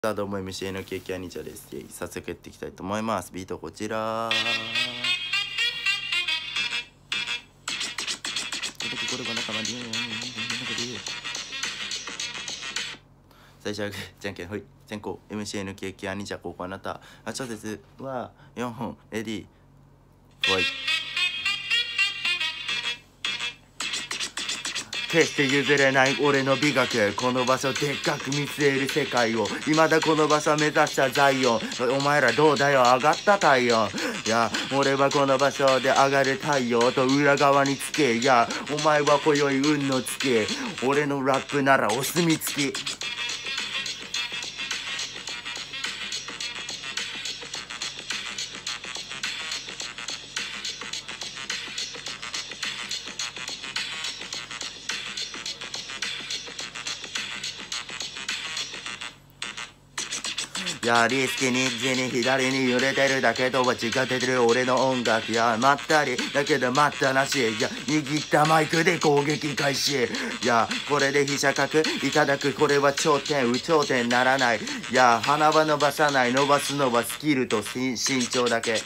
さあどうも MC のケーキアニチャです。早速やっていきたいと思います。ビートこちら。最初はじゃんけんほい。先行 MCN ケーキアニチャ高校あなた。小説は4本レディーほい。決して譲れない俺の美学、この場所でっかく見据える世界を、未だこの場所目指したザイオン。お前らどうだよ、上がった太陽。いや俺はこの場所で上がる太陽と裏側につけ、いやお前は今宵運のつけ、俺のラップならお墨付き。いやリスキに右に左に揺れてるだけとは違ってる俺の音楽。いやまったりだけど待ったなし。いや握ったマイクで攻撃開始。いやこれで飛車角いただく、これは頂点有頂点ならない。いや鼻は伸ばさない、伸ばすのはスキルと身長だけ。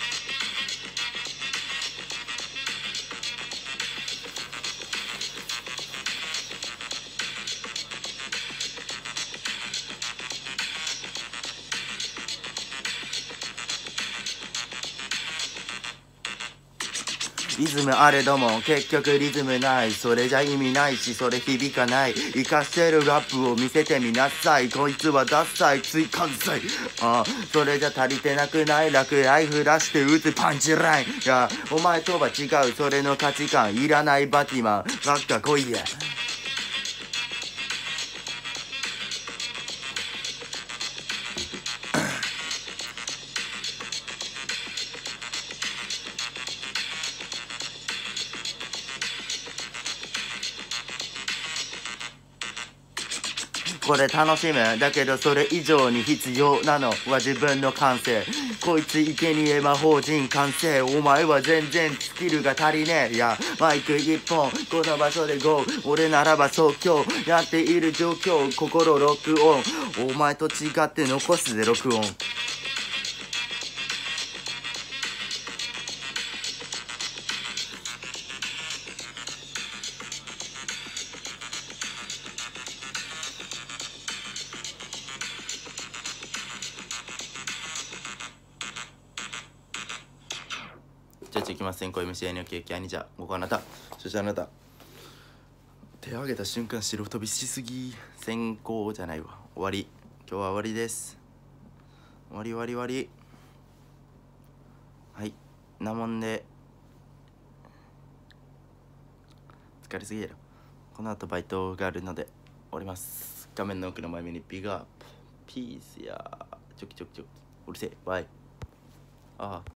リズムあれども結局リズムない、それじゃ意味ないしそれ響かない。生かしてるラップを見せてみなさい、こいつはダッサいつい関西。それじゃ足りてなくない、落雷降らして打つパンチライン。いやお前とは違うそれの価値観、いらないバティマンばっか来いや。これ楽しむだけどそれ以上に必要なのは自分の感性。こいつ生贄魔法人完成、お前は全然スキルが足りねえ。いやマイク一本この場所で GO、 俺ならば即興やっている状況、心ロックオン、お前と違って残すぜ録音。じゃあいきます。先行 MCN のケーキアニチャここあなた。そしてあなた手を挙げた瞬間白飛びしすぎ。先行じゃないわ、終わり。今日は終わりです。終わり終わり終わり。はいなもんで疲れすぎやろ。この後バイトがあるので終わります。画面の奥の前目にビッグアップピースやチョキチョキチョキうるせえバイ。ああ